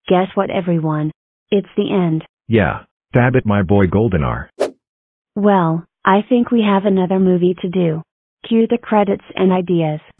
Guess what, everyone? It's the end. Yeah, dab it, my boy Goldenar. Well, I think we have another movie to do. Cue the credits and ideas.